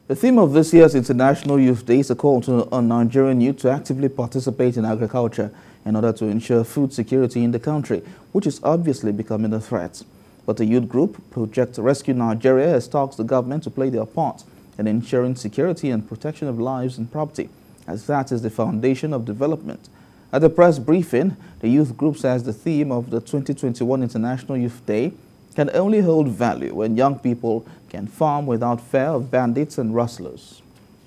The theme of this year's International Youth Day is a call on Nigerian youth to actively participate in agriculture in order to ensure food security in the country, which is obviously becoming a threat. But the youth group, Project Rescue Nigeria, has tasked the government to play their part in ensuring security and protection of lives and property, as that is the foundation of development. At the press briefing, the youth group says the theme of the 2021 International Youth Day can only hold value when young people can farm without fear of bandits and rustlers.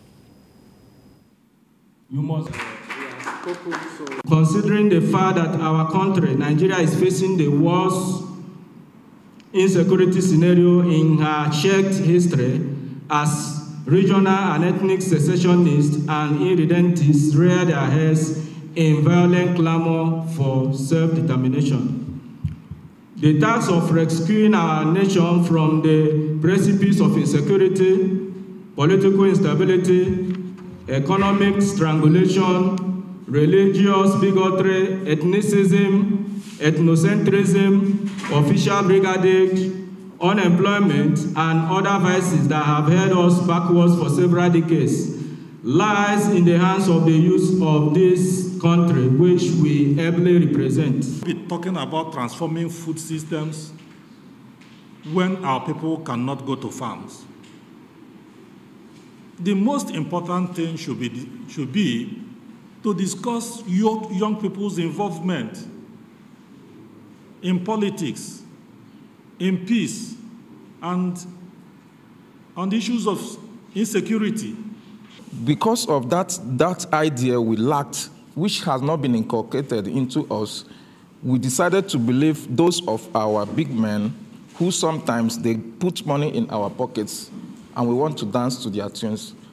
You must, considering the fact that our country, Nigeria, is facing the worst insecurity scenario in her checked history, as regional and ethnic secessionists and irredentists rear their heads in violent clamor for self-determination. The task of rescuing our nation from the precipice of insecurity, political instability, economic strangulation, religious bigotry, ethnicism, ethnocentrism, official brigandage, unemployment, and other vices that have held us backwards for several decades lies in the hands of the youth of this country, which we ably represent. We're talking about transforming food systems when our people cannot go to farms. The most important thing should be to discuss young people's involvement in politics, in peace, and on the issues of insecurity. Because of that idea we lacked, which has not been inculcated into us, we decided to believe those of our big men who sometimes they put money in our pockets and we want to dance to their tunes.